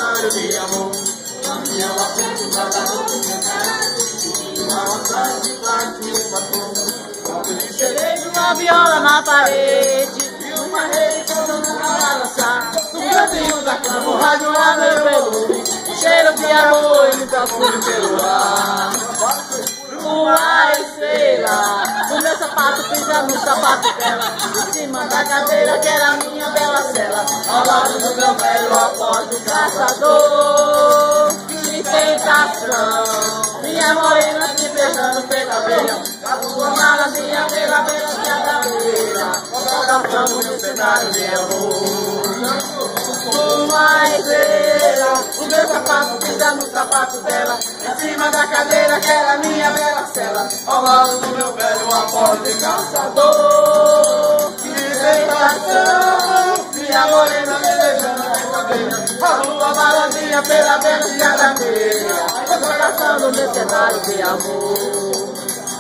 cenário de amor. E ela sempre trata de uma tarde bate um batom. Cerejo, uma viola na parede e uma rede toda na balançar. No cantinho da cama, o rádio lá no volume, cheiro de amor e muita flor pelo ar. Uma estrela, o meu sapato pisa no sapato dela, em cima da cadeira que era minha bela cela, ao lado do meu velho apóstolo caçador. Que tentação, minha morena te beijando pela beira, a tua maladinha pela beira da cadeira, dançando no cenário de amor. Uma estrela, o meu sapato pisa no sapato dela, em cima da cadeira que era minha bela cela, ao lado do meu velho apóstolo caçador. Que tentação, minha morena me beijando pela beira, a lua malandrinha pela beira da beira, eu tô dançando meu cenário de amor.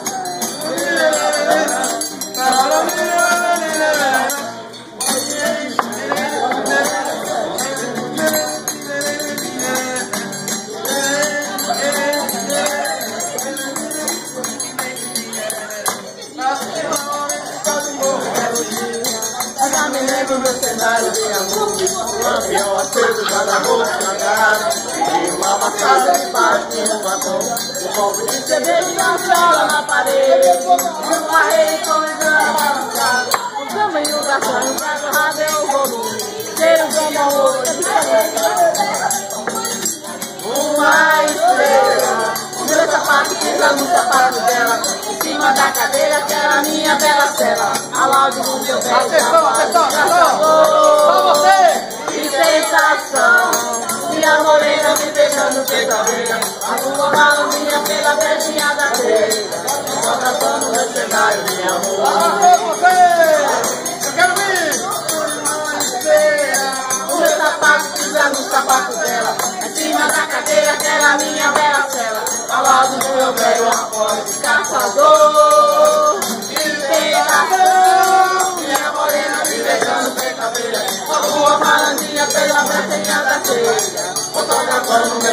Já me lembro do cenário de amor, um avião aceso, cada moça na cara, e uma maçada debaixo de um batom, um copo de cerveja e uma viola na parede, e uma rede começando a balançar, o samba e o garçom e o prato rasga o volume, cheiro de amor. Uma estrela, o meu sapato pisa no sapato dela, em cima da cadeira que era minha bela cela, ao lado do meu velho caçador. Que sensação, minha morena me beijando pela beira, a tua malandrinha pela beijinha da beira, tô dançando meu cenário de amor. Eu quero ir! Uma estrela, o meu sapato pisa no sapato dela, em cima da cadeira que era minha bela cela, ao lado do meu velho apóstolo caçador. Que tentação, minha morena me beijando pela beira, a lua malandrinha pela beira da beira, eu tô dançando